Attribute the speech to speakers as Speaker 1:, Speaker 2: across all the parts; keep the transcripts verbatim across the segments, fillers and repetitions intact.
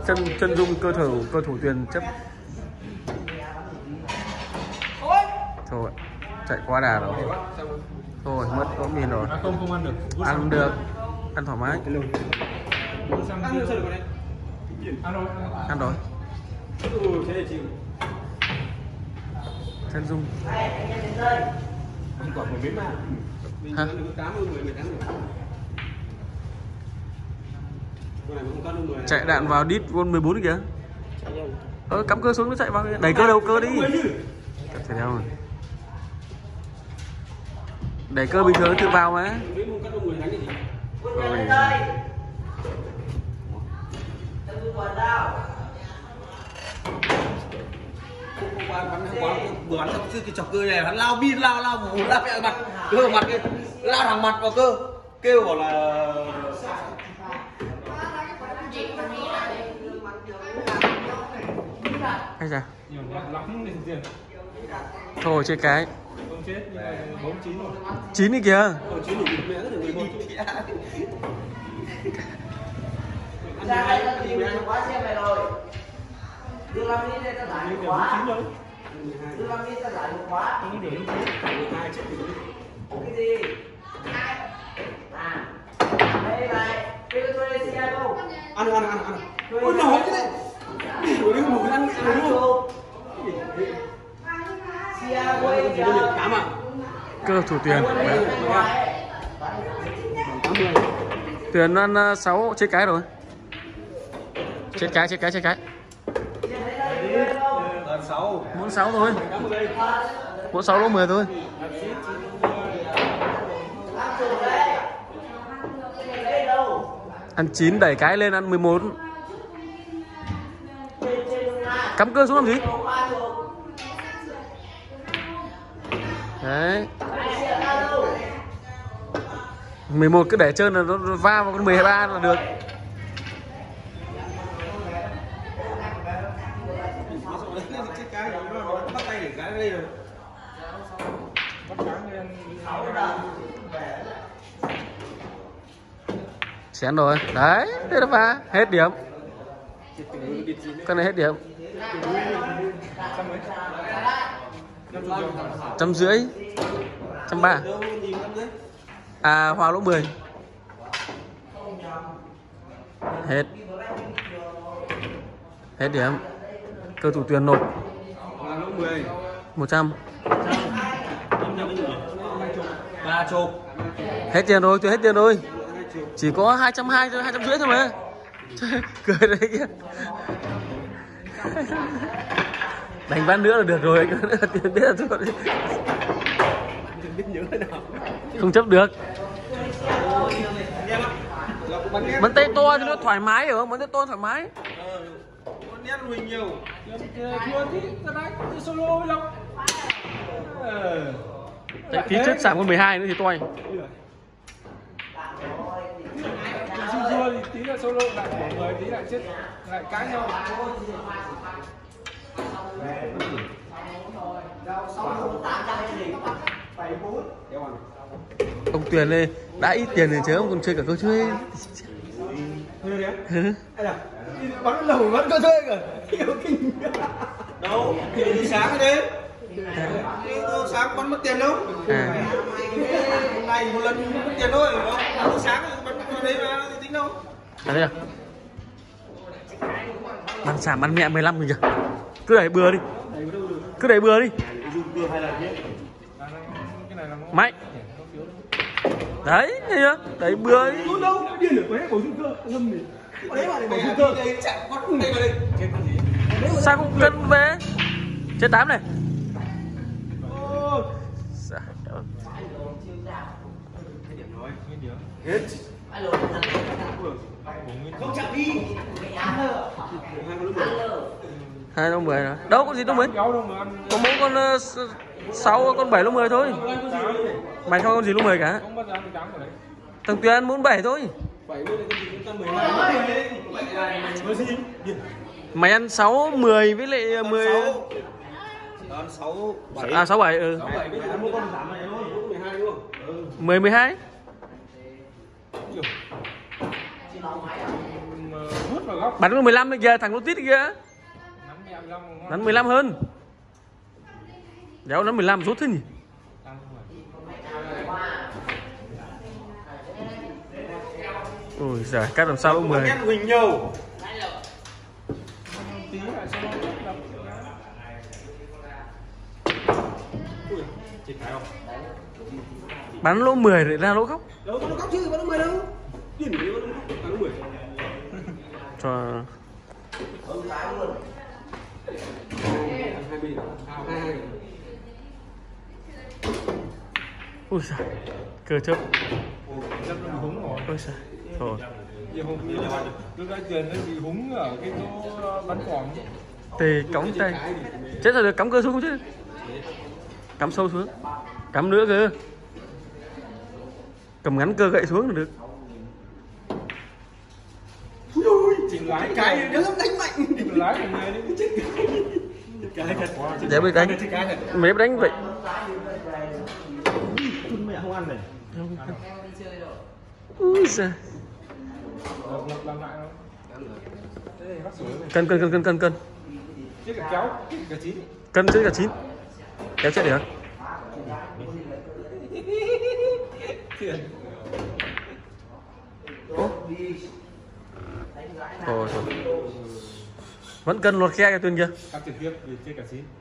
Speaker 1: chân chân dung cơ thủ cơ thủ Tuyền chấp. Thôi chạy quá đà rồi. Thôi mất có miền rồi.
Speaker 2: Không không ăn được.
Speaker 1: Ăn được. Ăn thoải mái. Ăn rồi. Chân dung. Hả? Chạy đạn vào đít gôn mười bốn kìa. Ơ cắm cơ xuống nó chạy vào, đẩy cơ đầu cơ đi. Chạy theo rồi. Đẩy cơ bình thường tự vào mà. Ôi.
Speaker 3: Vừa bắn xong cái chọc cơ này hắn lao pin lao lao một lao mẹ mặt cơ mặt kia lao thẳng mặt vào cơ kêu bảo là
Speaker 1: Hay sao? Thôi chơi cái. Chín đi kìa.
Speaker 3: ra đây là tìm được khóa xem này rồi. Đưa năm đi đây ta giải một khóa. Đưa năm đi ta giải một khóa. Cái gì? À. Đây này, cái thuê xe đâu? Ăn ăn ăn ăn. Ôi nổi thế đấy. Đi đi một ăn ăn luôn. Xe quay chờ. Cám à?
Speaker 1: Cơ thủ Tuyền. Tuyền ăn sáu chết cái rồi. Chết cái, chết cái, chết cái. Muốn sáu thôi. Muốn sáu lỗ mười thôi. Ăn chín đẩy cái lên ăn mười một. Cắm cơ xuống làm gì? Đấy. mười một cứ để trơn là nó va vào con mười ba là được. Xén rồi. Đấy, thế nó va, hết điểm. Con này hết điểm. Trăm rưỡi. Trăm ba. À hòa lỗ mười. Hết. Hết điểm. Cơ thủ Tuyền nộp một trăm.
Speaker 3: ba chục.
Speaker 1: Hết tiền rồi, Tuyền hết tiền rồi. Chỉ có hai trăm hai mươi, hai trăm rưỡi thôi mà. Cười đấy kìa. Đánh ván nữa là được rồi. Tiền biết là thôi. Không chấp được. Bắn tay to thì nó thoải mái hiểu không? Bắn tay to thoải mái.
Speaker 3: Con nét mình nhiều.
Speaker 2: Thua tí, ta đánh solo lắm.
Speaker 1: Tại tí chết sảm con mười hai nữa thì toi.
Speaker 2: Thua thì tí là solo lại bỏ người, tí lại chết lại cãi nhau.
Speaker 1: Ông Tuyền đây đã ít tiền thì chứ ông còn chơi cả câu chơi.
Speaker 3: Bắn lẩu vẫn có chơi cả. Đâu, thì đi sáng đấy. Đi sáng bắn mất tiền đâu.
Speaker 1: À.
Speaker 3: Ngày một lần mất tiền thôi. Đi sáng bắn ở đấy mà tính đâu.
Speaker 1: À đây à? Bắn sảm bắn mẹ mười lăm rồi kìa. Cứ đẩy bừa đi. Cứ đẩy bừa đi. Mạnh. Đấy, thấy chưa? Đẩy bừa đi.
Speaker 3: Đâu, điên được hết bổ sung cơ, ngâm đi. Đấy mà bổ sung cơ. Chạy bắt đây vào đây.
Speaker 1: Sao không cân về? Trên tám này.
Speaker 3: Hết. Không chạm đi.
Speaker 1: Hai lỗ mười rồi. Đâu có gì đâu mười. Có mỗi con sáu con bảy lỗ mười thôi. Mày cho con gì lỗ mười cả. Thằng Tuyền ăn bốn bảy thôi. Mày ăn sáu mười với lại mười. À sáu bảy ừ. mười mười hai.
Speaker 2: Hút vào góc.
Speaker 1: Bắn có mười lăm kìa, thằng lô tít kìa.
Speaker 2: Nắn nhẹ mười lăm ngon.
Speaker 1: Nắn mười lăm hơn. Đéo nắn mười lăm rút thế nhỉ. Ôi giời, cắt làm sao lỗ mười.
Speaker 3: Huỳnh nhiều.
Speaker 2: Tí lại cho nó đập. Ui, chết cái không?
Speaker 1: Bắn lỗ mười để ra lỗ góc.
Speaker 3: Đâu có lỗ góc chứ, có lỗ mười đâu. Điên đi lỗ lỗ mười.
Speaker 1: Cho ui giời, cơ chớp.
Speaker 2: Chắc nó bị húng rồi.
Speaker 1: Ôi giời. Thôi.
Speaker 2: Nhiều hôm như là lúc đấy tiền nó bị húng ở cái chỗ bắn cỏng.
Speaker 1: Tê cõng tay. Chết rồi, được cắm cơ xuống không chứ. Cắm sâu xuống. Cắm nữa cơ. Cầm ngắn cơ gậy xuống là được.
Speaker 3: Ui,
Speaker 2: Chỉnh lái
Speaker 3: cái nó đánh mạnh.
Speaker 2: chỉnh lái của người đấy chết.
Speaker 3: Cái thật.
Speaker 1: Để mới đánh. Mấy đánh vậy.
Speaker 3: Chun mẹ không ăn này.
Speaker 1: Ui giời.
Speaker 2: Làm lại đâu. Thế bắt sủi này.
Speaker 1: Cân cân cân cân cân cân.
Speaker 2: Chết cả kéo, chết cả chín.
Speaker 1: Cân chứ cả chín. Kéo chết được.
Speaker 2: Tiền.
Speaker 1: Ố. Thôi thôi. Vẫn cân lột khe cái Tuyền kia.
Speaker 2: Cắt trực tiếp vì chết cả chín.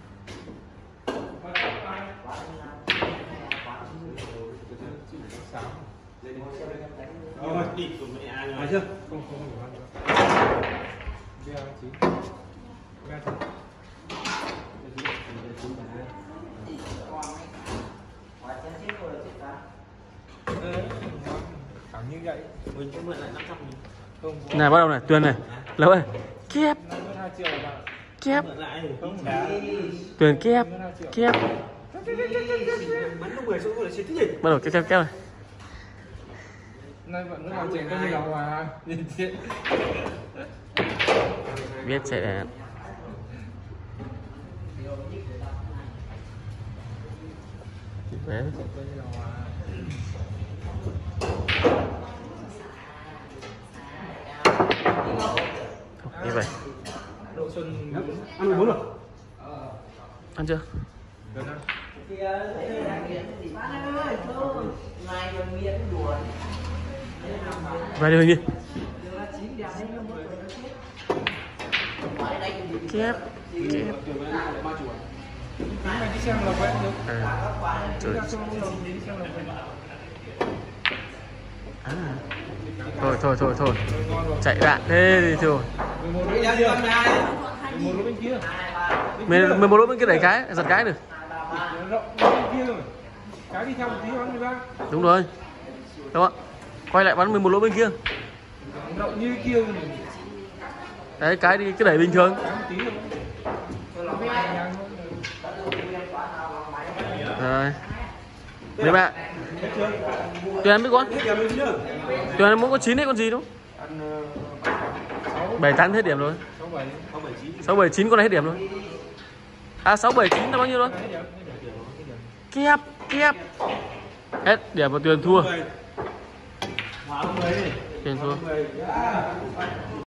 Speaker 3: Rồi, đi cùng mẹ ăn rồi chưa?
Speaker 2: Không không hiểu ăn nữa. Bia chín. Bia chín. Cảm như vậy.
Speaker 3: Mình sẽ mượn lại năm trăm nghìn.
Speaker 2: Không.
Speaker 1: Này bắt đầu này, Tuyền này. Lâu ơi. Kép,
Speaker 2: năm mươi hai triệu bạn.
Speaker 1: kép.
Speaker 3: Mượn lại thì
Speaker 2: Không trả.
Speaker 1: Tuyền kép, kép.
Speaker 3: bắn lúc mười xuống rồi xịt gì?
Speaker 1: Bắt đầu kép kép kép này.
Speaker 2: Nay vẫn làm chuyện cái gì đâu mà. Nhìn thiện.
Speaker 1: Biết chạy đèn. Đấy. Như vậy.
Speaker 2: Độ xuân
Speaker 3: Ăn mười bốn rồi.
Speaker 1: Ăn chưa?
Speaker 2: gần ăn.
Speaker 1: Vài đường đi. Kép.
Speaker 2: Tính mày đi xem là quen được.
Speaker 1: À, trời.
Speaker 2: Đi xem là quen.
Speaker 1: À. Thôi thôi thôi thôi. Chạy đạn thế thì thôi.
Speaker 2: mười một lỗ bên kia. mười một lỗ bên kia.
Speaker 1: mười một lỗ bên kia đẩy cái, giật cái được.
Speaker 2: Rộng bên kia rồi. Cái đi theo một tí bắn mười ba.
Speaker 1: Đúng rồi. Đúng không ạ? Quay lại bắn mười một lỗ bên kia.
Speaker 2: Rộng như kia rồi.
Speaker 1: Đấy, cái đi cứ đẩy bình thường.
Speaker 2: Cái một tí rồi.
Speaker 1: Rồi. Mấy bạn. Tuyền ăn biết quá. Tuyền ăn muốn có chín hay con gì đúng không? bảy tám hết điểm rồi. sáu bảy chín con này hết điểm rồi. À sáu bảy chín là bao nhiêu rồi? Kép, kép. Hết điểm và Tuyền thua. Tuyền thua.